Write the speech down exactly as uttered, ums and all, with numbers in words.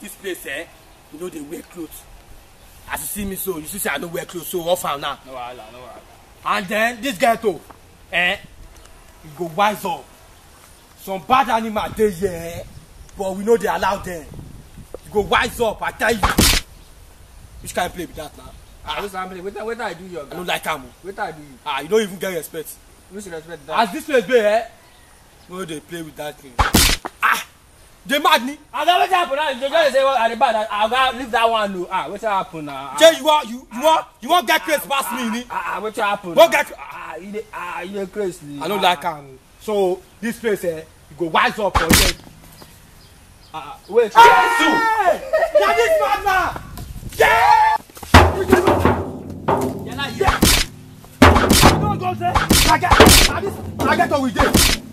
this place, eh? You know they wear clothes. As you see me so, you see say I don't wear clothes, so off am now. No wahala, no wahala. And then this guy too, eh? You go wise up. Some bad animal dey here, but we know they allow them. You go wise up, I tell you. Which kind of play with that now? Ah, this family, wait, wait, I do your. I don't like am. Wait, I do you. Ah, you don't even get respect. Which respect that? As this place be, eh? No, they play with that thing. Ah, they mad me. And then what happen now? You just say, well, at the bad, I'll go leave that one. No. Ah, what happen now? Jay, you want you you want you want get crazy past me, ni? Ah, what happen? What get? Ah, you dey, ah, you dey crazy. I don't like am. So this place, eh? You go wise up for them. Ah, wait. Hey! That is mad man. Yeah! You're not here. You don't go there. I get, I get, I get what we did.